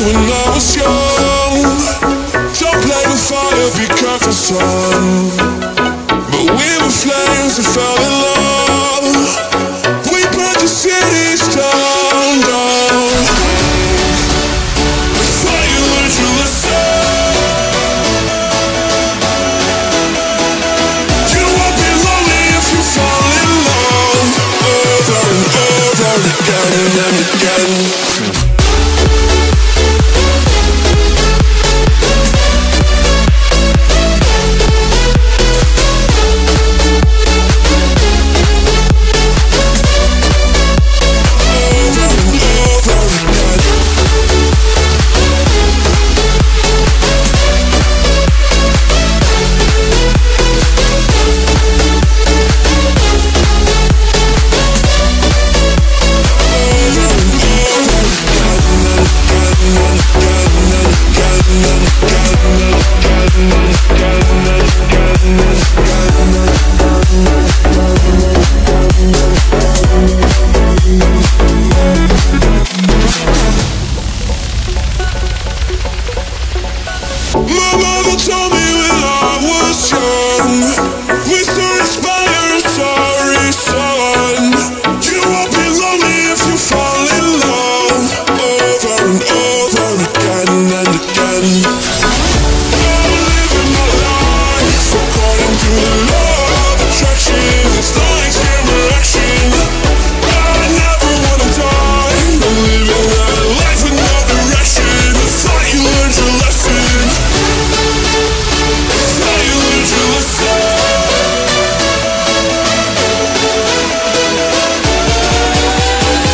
when I was young. Don't play with fire, be careful, son. But we were flames that fell in love. We burned the cities down, down. Before you learned your lesson, you won't be lonely if you fall in love. Over and over again and again. My mother told me when I was young, we still inspire a sorry son. You won't be lonely if you fall in love. Over and over again and again. I'm living my life according to the law of attraction. It's like extreme action. I never wanna die. I'm living that life with no direction. I thought you learned your lesson.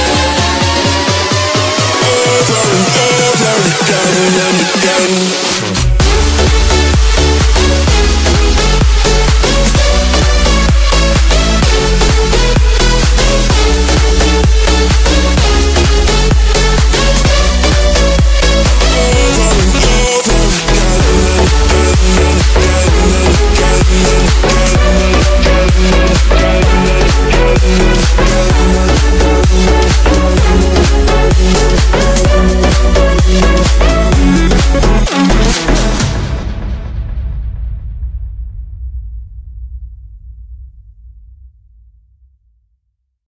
Over and over again and again.